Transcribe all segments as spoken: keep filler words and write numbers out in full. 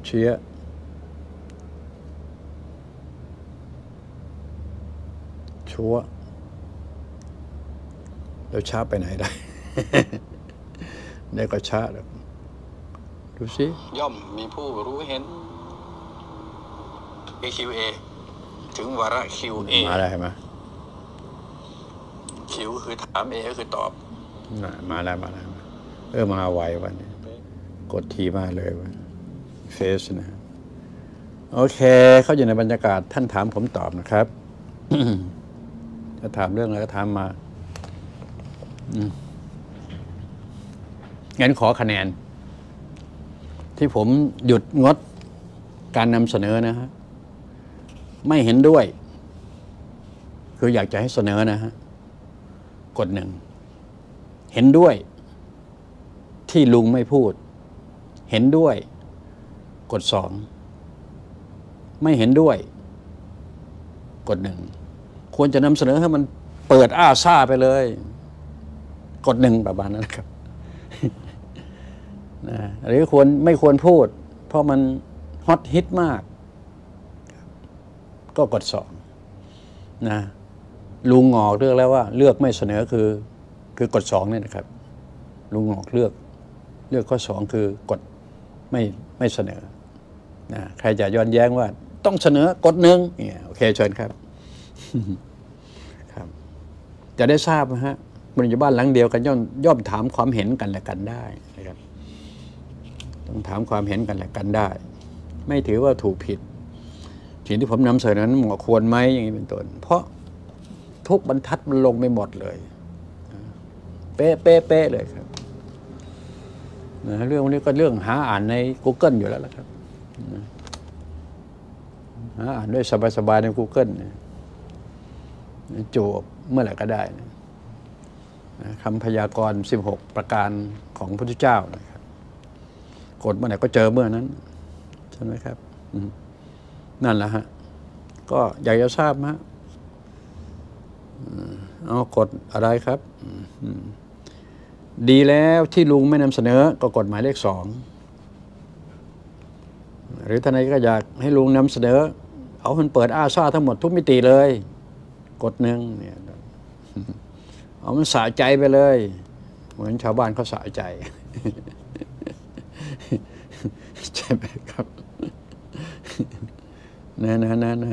เชื้อชัวแล้วช้าไปไหนได้ ได้ก็ช้าแล้วดูสิย่อมมีผู้รู้เห็น เอ คิว เอ ถึงวาระ คิว เอมาได้ไหม Q คือถาม A ก็คือตอบมาแล้วมาแล้วเออมาไววันนี้กดทีมาเลยวันเฟสนะโอเคเขาอยู่ในบรรยากาศท่านถามผมตอบนะครับ ถ้าถามเรื่องอะไรก็ถามมางั้นขอคะแนนที่ผมหยุดงดการนำเสนอนะฮะไม่เห็นด้วยคืออยากจะให้เสนอนะฮะกดหนึ่งเห็นด้วยที่ลุงไม่พูดเห็นด้วยกดสองไม่เห็นด้วยกดหนึ่งควรจะนำเสนอให้มันเปิดอ้าซ่าไปเลยกดหนึ่งประมาณนั้นครับ นะหรือควรไม่ควรพูดเพราะมันฮอตฮิตมากก็กดสองนะลุงงอกเลือกแล้วว่าเลือกไม่เสนอคือคือกดสองเนี่ยนะครับลุงงอกเลือกเลือกข้อสองคือกดไม่ไม่เสนอนะใครจะย้อนแย้งว่าต้องเสนอกดหนึ่งเนี่ยโอเคเชิญครับ ครับจะได้ทราบนะฮะมันอยู่บ้านหลังเดียวกันย่อมย่อมถามความเห็นกันและกันได้นะครับต้องถามความเห็นกันและกันได้ไม่ถือว่าถูกผิดสิ่งที่ผมนำเสนอนั้นเหมาะควรไหมอย่างนี้เป็นต้นเพราะทุกบรรทัดมันลงไม่หมดเลยเป๊ะเป๊ะเป๊ะเลยครับนะเรื่องนี้ก็เรื่องหาอ่านใน Google อยู่แล้วล่ะครับนะหาอ่านด้วยสบายๆใน Google นะจูบเมื่อไหร่ก็ได้นะคำพยากรณ์สิบหกประการของพระพุทธเจ้านะครับกดเมื่อไหร่ก็เจอเมื่อนั้นใช่ไหมครับนั่นแหละฮะก็อยากจะทราบฮะเอากดอะไรครับดีแล้วที่ลุงไม่นำเสนอก็กดหมายเลขสองหรือท่านใดก็อยากให้ลุงนำเสนอเอามันเปิดอ้าซ่าทั้งหมดทุกมิติเลยกดหนึ่งเนี่ยเอามันสะใจไปเลยเหมือนชาวบ้านเขาสะใจใช่ไหมครับนะนะนะนะ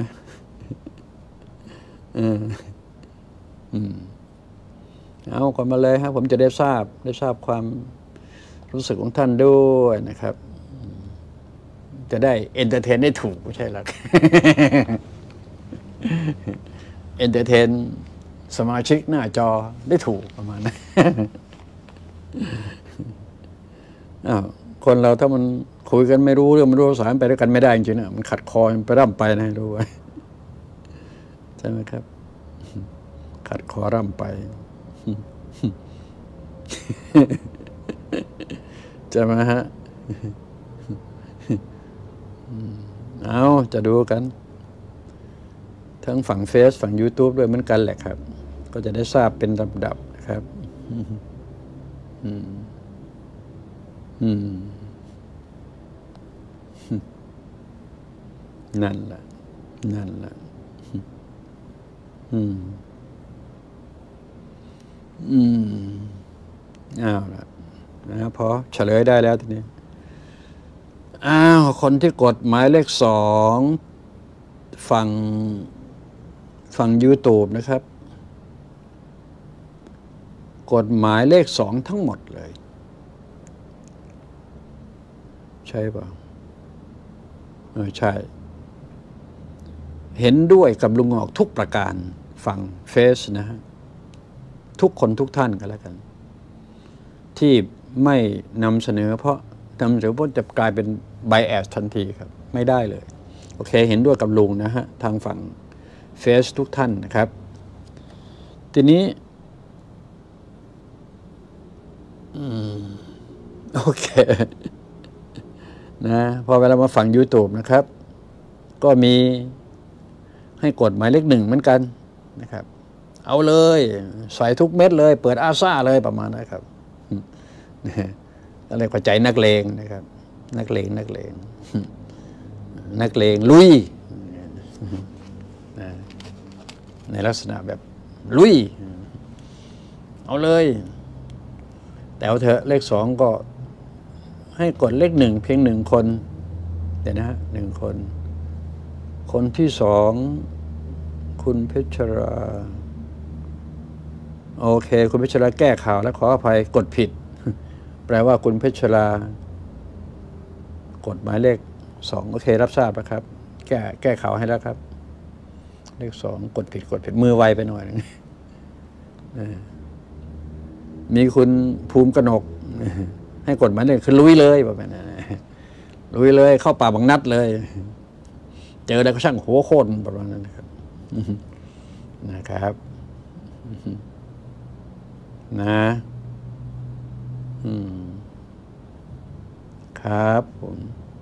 เอออืมเอาก่อนมาเลยครับผมจะได้ทราบได้ทราบความรู้สึกของท่านด้วยนะครับจะได้เอนเตอร์เทนได้ถูกไม่ใช่หรอกเอนเตอร์เทนสมาชิกหน้าจอได้ถูกประมาณนั้นอ้าวคนเราถ้ามันคุยกันไม่รู้เรื่องไม่รู้ภาษาไปด้วยกันไม่ได้จริงๆนะมันขัดคอมันไปร่ำไปนะรู้ไว้ใช่ไหมครับขัดคอร่ำไปใช่ไหมฮะเอาจะดูกันทั้งฝั่งเฟซฝั่ง YouTube ด้วยเหมือนกันแหละครับก็จะได้ทราบเป็นลำดับนะครับอืมอืมนั่นแหละนั่นแหละอืมอืมอ้าวละนะพอเฉลยได้แล้วทีนี้อ้าวคนที่กดหมายเลขสองฝั่งฝั่ง YouTube นะครับกดหมายเลขสองทั้งหมดเลยใช่ป่ะเออใช่เห็นด้วยกับลุงออกทุกประการฝั่งเฟซนะฮะทุกคนทุกท่านกันแล้วกันที่ไม่นำเสนอเพราะนำเสนอเพราะจะกลายเป็นไบแอสทันทีครับไม่ได้เลยโอเคเห็นด้วยกับลุงนะฮะทางฝั่งเฟซทุกท่านนะครับทีนี้อืมโอเคนะพอเวลามาฝั่ง YouTube นะครับก็มีให้กดหมายเลขหนึ่งเหมือนกันนะครับเอาเลยใส่ทุกเม็ดเลยเปิดอาซ่าเลยประมาณนั้นครับอะไรกว่าใจนักเลงนะครับนักเลงนักเลงนักเลงลุยในลักษณะแบบลุยเอาเลยแต่เอาเถอะเลขสองก็ให้กดเลขหนึ่งเพียงหนึ่งคนเดี๋ยวนะฮะหนึ่งคน คนที่สองคุณเพชรราโอเคคุณเพชรราแก้ข่าวแล้วขออภัยกดผิดแปลว่าคุณเพชรรากดหมายเลขสองโอเครับทราบแล้วครับแก้แก้ข่าวให้แล้วครับเลขสองกดผิดกดผิดมือไวไปหน่อยนึงมีคุณภูมิกนกให้กดหมายเลขคือลุยเลยแบบนั้นลุยเลยเข้าป่าบางนัดเลยเจออะไรก็ช่างหัวโค่นประมาณนั้นนะครับนะครับนะอืมครับผม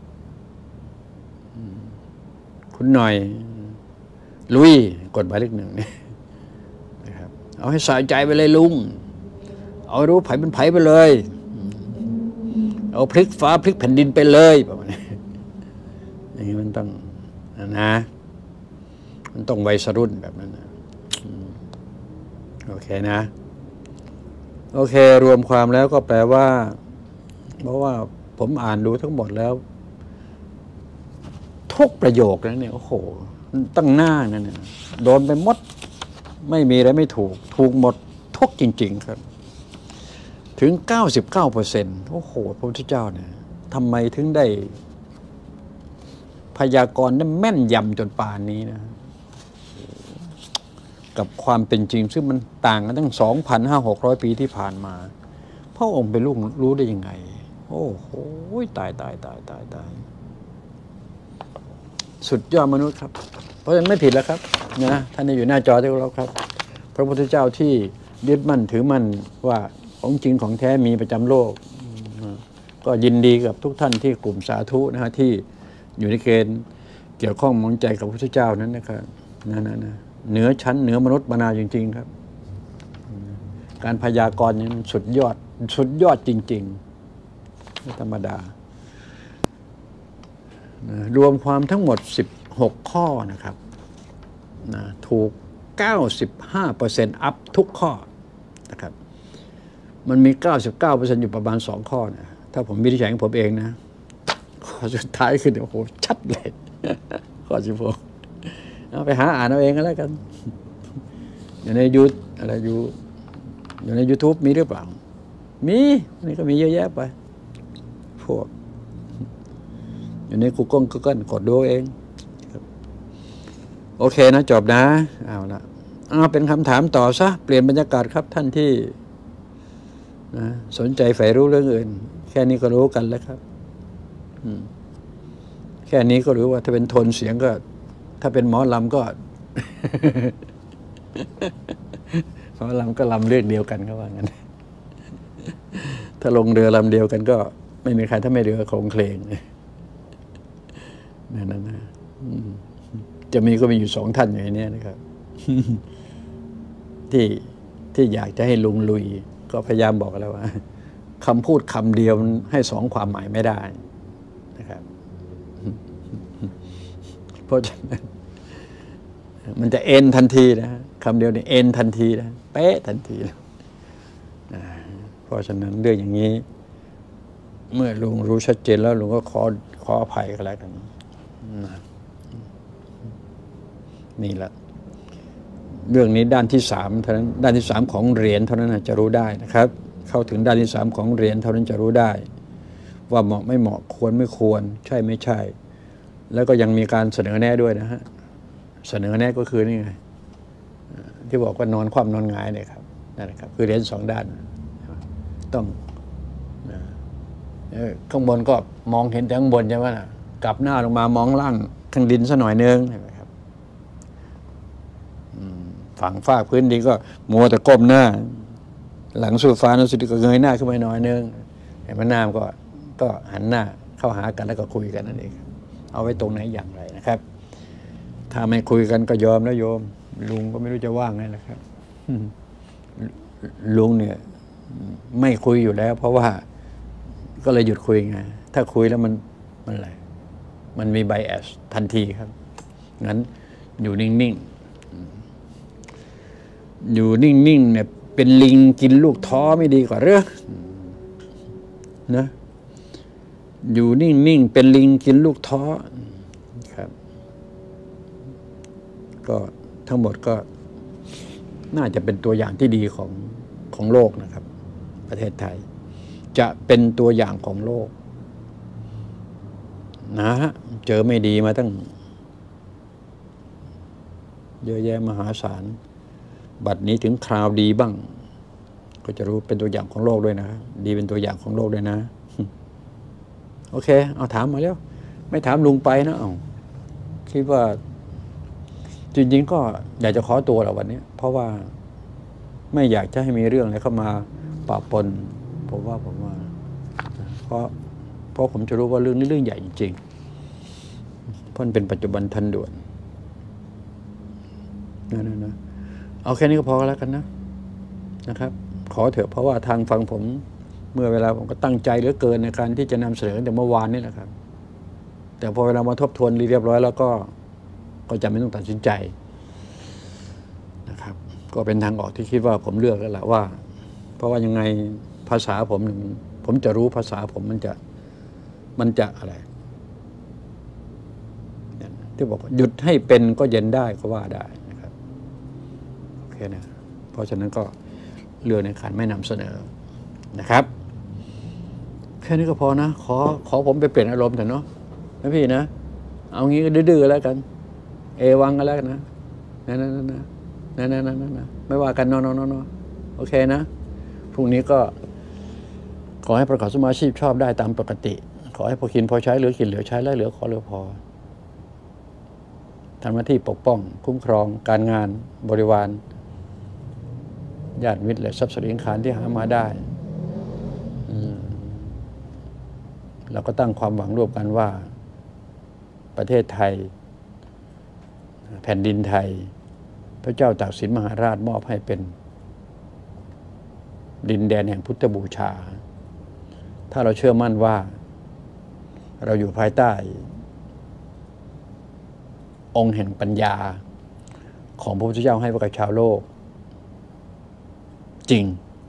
คุณหน่อยลุยกดหมายเลขหนึ่งนี่นะครับเอาให้สะใจไปเลยลุงเอารู้ไผ่เป็นไผ่ไปเลยเอาพลิกฟ้าพลิกแผ่นดินไปเลยประมาณนี้อย่างนี้มันต้องนะมันต้องวัยรุ่นแบบนั้นนะโอเคนะโอเครวมความแล้วก็แปลว่าเพราะว่าผมอ่านดูทั้งหมดแล้วทุกประโยคนั้นเนี่ยโอ้โหตั้งหน้านั่นเนี่ยโดนไปหมดไม่มีอะไรไม่ถูกถูกหมดทุกจริงๆครับถึง เก้าสิบเก้าเปอร์เซ็นต์ โอ้โหพระพุทธเจ้าเนี่ยทำไมถึงได้พยากรณ์ได้แม่นยำจนป่านนี้นะกับความเป็นจริงซึ่งมันต่างกันตั้ง สองพันห้าร้อย หกร้อยปีที่ผ่านมาพระองค์เป็นลูกรู้ได้ยังไงโอ้โหตายตายตายตายตายสุดยอดมนุษย์ครับเพราะฉะนั้นไม่ผิดแล้วครับนะท่านอยู่หน้าจอที่เราครับพระพุทธเจ้าที่ยึดมั่นถือมั่นว่าของจริงของแท้มีประจำโลกก็ยินดีกับทุกท่านที่กลุ่มสาธุนะฮะที่อยู่ในเกณฑ์เกี่ยวข้องมองใจกับพระพุทธเจ้านั้นนะครับนั่นนะเหนือชั้นเหนือมนุษย์มนาจริงๆครับการพยากรณ์นี้สุดยอดสุดยอดจริงๆไม่ธรรมดารวมความทั้งหมดสิบหกข้อนะครับนะถูก เก้าสิบห้าเปอร์เซ็นต์ อัพทุกข้อนะครับมันมี เก้าสิบเก้าเปอร์เซ็นต์ อยู่ประมาณสองข้อนะถ้าผมวินิจฉัยของผมเองนะข้อสุดท้ายคือโอ้โหชัดเลยข้อสิบหกเอาไปหาอ่านเอาเองก็แล้วกันอยู่ในยูอะไรอยู่อยู่ใน YouTube มีหรือเปล่ามีนี่ก็มีเยอะแยะไปพวกอยู่ใน Google Google กดดูเองโอเคนะจบนะเอาละเอาเป็นคำถามต่อซะเปลี่ยนบรรยากาศครับท่านที่นะสนใจใฝ่รู้เรื่องอื่นแค่นี้ก็รู้กันแล้วครับแค่นี้ก็รู้ว่าถ้าเป็นโทนเสียงก็ถ้าเป็นหมอลำก็ หมอลำก็ลำเรื่องเดียวกันก็ว่างั้นถ้าลงเรือลำเดียวกันก็ไม่มีใครถ้าไม่เรือโครงเคลงนั่นนะจะมีก็มีอยู่สองท่านอย่างนี้นะครับ ที่ที่อยากจะให้ลุงลุยก็พยายามบอกแล้วว่าคำพูดคำเดียวให้สองความหมายไม่ได้นะครับเพราะฉะนั้นมันจะเอ็นทันทีนะคำเดียวนี่เอ็นทันทีนะเป๊ะทันทีนะเพราะฉะนั้นเรื่องอย่างนี้เมื่อลุงรู้ชัดเจนแล้วลุงก็ขอขออภัยกันแล้วกันนะนี่แหละเรื่องนี้ด้านที่สามเท่านั้นด้านที่สามของเหรียญเท่านั้นจะรู้ได้นะครับเข้าถึงด้านที่สามของเหรียญเท่านั้นจะรู้ได้ว่าเหมาะไม่เหมาะควรไม่ควรใช่ไม่ใช่แล้วก็ยังมีการเสนอแนะด้วยนะฮะเสนอแนะก็คือนี่ไงที่บอกว่านอนคว่ำนอนหงายเนี่ยครับนั่นแหละครับคือเหรียญสองด้านต้องข้างบนก็มองเห็นแต่ข้างบนใช่ไหมล่ะกลับหน้าลงมามองล่างข้างดินซะหน่อยนึงนะครับฝั่งฝ้าพื้นดินก็มัวแต่ก้มหน้าหลังสู่ฟ้านั้นสุดก็เงยหน้าขึ้นมาหน่อยนึงเห็นมันน้ำก็ก็หันหน้าเข้าหากันแล้วก็คุยกันนั่นเองเอาไว้ตรงไหนอย่างไรนะครับถ้าไม่คุยกันก็ยอมแล้วโยมลุงก็ไม่รู้จะว่างไงนะครับลุงเนี่ยไม่คุยอยู่แล้วเพราะว่าก็เลยหยุดคุยไงถ้าคุยแล้วมันมันอะไรมันมีไบแอสทันทีครับงั้นอยู่นิ่งๆอยู่นิ่งๆเนี่ยเป็นลิงกินลูกท้อไม่ดีกว่าหรือนะอยู่นิ่งๆเป็นลิงกินลูกท้อครับก็ทั้งหมดก็น่าจะเป็นตัวอย่างที่ดีของของโลกนะครับประเทศไทยจะเป็นตัวอย่างของโลกนะฮะเจอไม่ดีมาตั้งเยอะแยะมหาศาลบัดนี้ถึงคราวดีบ้างก็จะรู้เป็นตัวอย่างของโลกด้วยนะดีเป็นตัวอย่างของโลกด้วยนะโอเคเอาถามมาแล้วไม่ถามลุงไปนะเอาคิดว่าจริงๆก็อยากจะขอตัวแหละวันนี้เพราะว่าไม่อยากจะให้มีเรื่องอะไรเข้ามาปะปนผมว่าผมว่าเพราะเพราะผมจะรู้ว่าเรื่องนี้เรื่องใหญ่จริงๆเพราะมันเป็นปัจจุบันทันด่วนนะนะนะเอาแค่นี้ก็พอแล้วกันนะนะครับขอเถอะเพราะว่าทางฟังผมเมื่อเวลาผมก็ตั้งใจเหลือเกินในการที่จะนำเสนอแต่เมื่อวานนี่แหละครับแต่พอเวลามาทบทวนเรียบร้อยแล้วก็ก็จะไม่ต้องตัดสินใจนะครับก็เป็นทางออกที่คิดว่าผมเลือกแล้วแหละว่าเพราะว่ายังไงภาษาผมผมจะรู้ภาษาผมมันจะมันจะอะไรที่บอกหยุดให้เป็นก็เย็นได้ก็ว่าได้นะครับโอเคนะเพราะฉะนั้นก็เลือกในการไม่นำเสนอนะครับแค่นี้ก็พอนะขอขอผมไปเปลี่ยนอารมณ์เถอะเนาะนะพี่นะเอางี้ก็ดื้อๆแล้วกันเอวังกันแล้วกันนะนะนะนะนะนะนะนะนะไม่ว่ากันเนาะเนาะเนาะโอเคนะพรุ่งนี้ก็ขอให้ประกอบสมาชีพชอบได้ตามปกติขอให้พอกินพอใช้เหลือกินเหลือใช้และเหลือขอเหลือพอทำหน้าที่ปกป้องคุ้มครองการงานบริวารญาติมิตรและทรัพย์สินขานที่หามาได้เราก็ตั้งความหวังร่วมกันว่าประเทศไทยแผ่นดินไทยพระเจ้าตากสินมหาราชมอบให้เป็นดินแดนแห่งพุทธบูชาถ้าเราเชื่อมั่นว่าเราอยู่ภายใต้องค์แห่งปัญญาของพระพุทธเจ้าให้กับชาวโลกจริง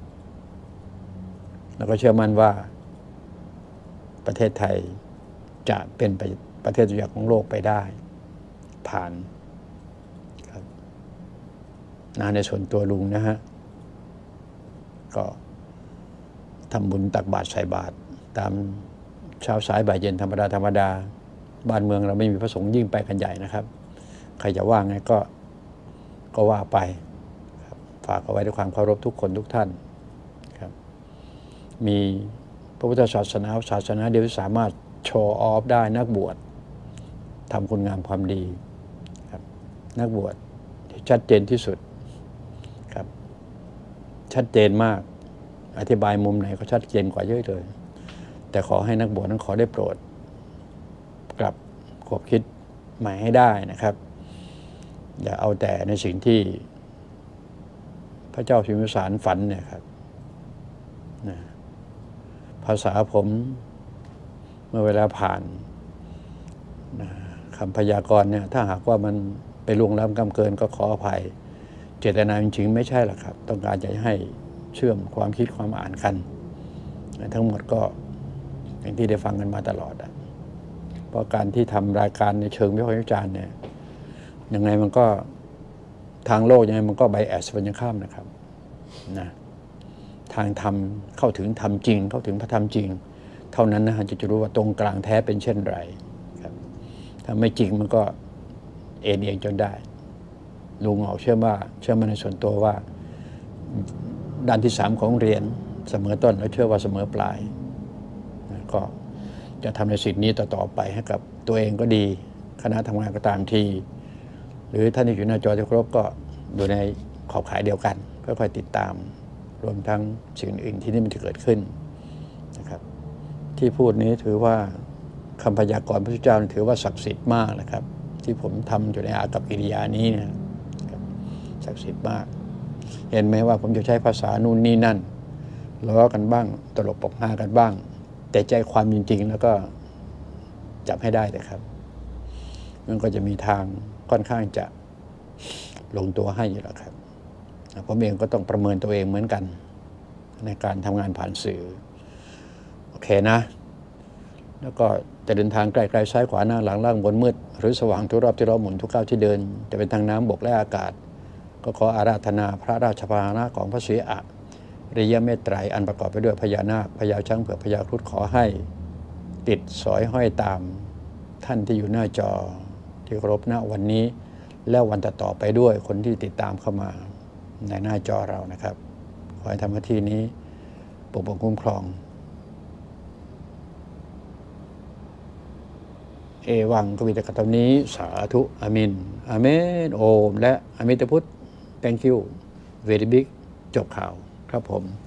แล้วก็เชื่อมั่นว่าประเทศไทยจะเป็นประเทศตัวอย่างของโลกไปได้ผ่านครับนะในส่วนตัวลุงนะฮะก็ทำบุญตักบาตรใส่บาตรตามเช้าสายบ่ายเย็นธรรมดาธรรมดาบ้านเมืองเราไม่มีพระสงฆ์ยิ่งไปกันใหญ่นะครับใครจะว่าไงก็ก็ว่าไปฝากเอาไว้ด้วยความเคารพทุกคนทุกท่านครับมีพระพุทธศาสนาศาสนาเดียวที่สามารถโชว์ออฟได้นักบวชทำคุณงามความดีครับนักบวชชัดเจนที่สุดครับชัดเจนมากอธิบายมุมไหนก็ชัดเจนกว่าเยอะเลยแต่ขอให้นักบวชนั้นขอได้โปรดกลับขบคิดใหม่ให้ได้นะครับอย่าเอาแต่ในสิ่งที่พระเจ้าพิมพิสารฝันเนี่ยครับนะภาษาผมเมื่อเวลาผ่านนะคำพยากรณ์เนี่ยถ้าหากว่ามันไปล่วงล้ำกำเกินก็ขออภัยเจตนาจริงๆไม่ใช่หรอกครับต้องการจะให้เชื่อมความคิดความอ่านกันทั้งหมดก็อย่างที่ได้ฟังกันมาตลอดอ่ะเพราะการที่ทำรายการในเชิงวิพากษ์วิจารณ์เนี่ยยังไงมันก็ทางโลกยังไงมันก็ไบแอสเป็นยังข้ามนะครับนะทางธรรมเข้าถึงธรรมจริงเข้าถึงพระธรรมจริงเท่านั้นนะฮะจะจะรู้ว่าตรงกลางแท้เป็นเช่นไรครับถ้าไม่จริงมันก็เอ็นเอียงจนได้ลุงออกเชื่อว่าเชื่อมาในส่วนตัวว่าด้านที่สามของเรียนเสมอต้นและเชื่อว่าเสมอปลายนะก็จะทำในสิ่งนี้ต่อๆไปให้กับตัวเองก็ดีคณะทำงานก็ตามทีหรือท่านที่อยู่หน้าจอที่ครบก็อยู่ในขอบข่ายเดียวกันค่อยๆติดตามรวมทั้งสิ่งอื่นที่นี่มันจะเกิดขึ้นนะครับที่พูดนี้ถือว่าคำพยากรณ์พระพุทธเจ้าถือว่าศักดิ์สิทธิ์มากนะครับที่ผมทำอยู่ในอากัปกิริยานี้เนี่ยศักดิ์สิทธิ์มากเห็นไหมว่าผมจะใช้ภาษานู่นนี่นั่นล้อกันบ้างตลกปกฮากันบ้างแต่ใจความจริงๆแล้วก็จับให้ได้เลยครับมันก็จะมีทางค่อนข้างจะลงตัวให้อยู่แล้วครับผมเองก็ต้องประเมินตัวเองเหมือนกันในการทำงานผ่านสื่อโอเคนะแล้วก็จะเดินทางไกลๆซ้ายขวาหน้าหลังล่างบนมืดหรือสว่างทุกรอบที่เราหมุนทุกก้าวที่เดินจะเป็นทางน้ำบกและอากาศก็ขออาราธนาพระราชพาหนะของพระศรีอะริยเมตไตรอันประกอบไปด้วยพญานาคพญาช้างเผือกพญาครุฑขอให้ติดสอยห้อยตามท่านที่อยู่หน้าจอที่เคารพณวันนี้และวันต่อๆไปด้วยคนที่ติดตามเข้ามาในหน้าจอเรานะครับขอให้ทำหน้าที่นี้ปกป้องคุ้มครองเอวังกวิตกรรมนี้สาธุอามินอาเมนโอมและอามิตพุทธ thank you very big จบข่าวครับผม